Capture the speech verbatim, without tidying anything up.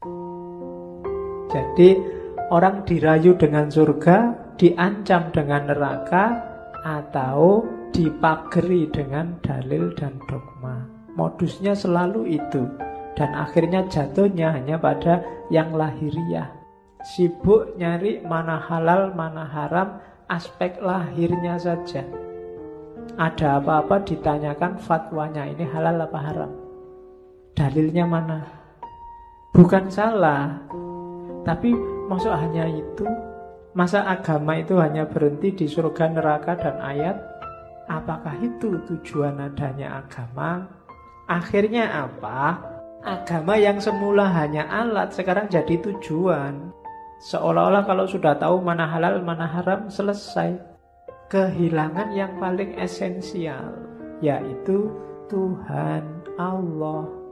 Jadi orang dirayu dengan surga, diancam dengan neraka, atau dipageri dengan dalil dan dogma. Modusnya selalu itu. Dan akhirnya jatuhnya hanya pada yang lahiriah. Sibuk nyari mana halal, mana haram, aspek lahirnya saja. Ada apa-apa ditanyakan fatwanya, ini halal apa haram, dalilnya mana. Bukan salah, tapi maksud hanya itu. Masa agama itu hanya berhenti di surga, neraka, dan ayat? Apakah itu tujuan adanya agama? Akhirnya apa? Agama yang semula hanya alat sekarang jadi tujuan. Seolah-olah kalau sudah tahu mana halal, mana haram, selesai. Kehilangan yang paling esensial, yaitu Tuhan Allah.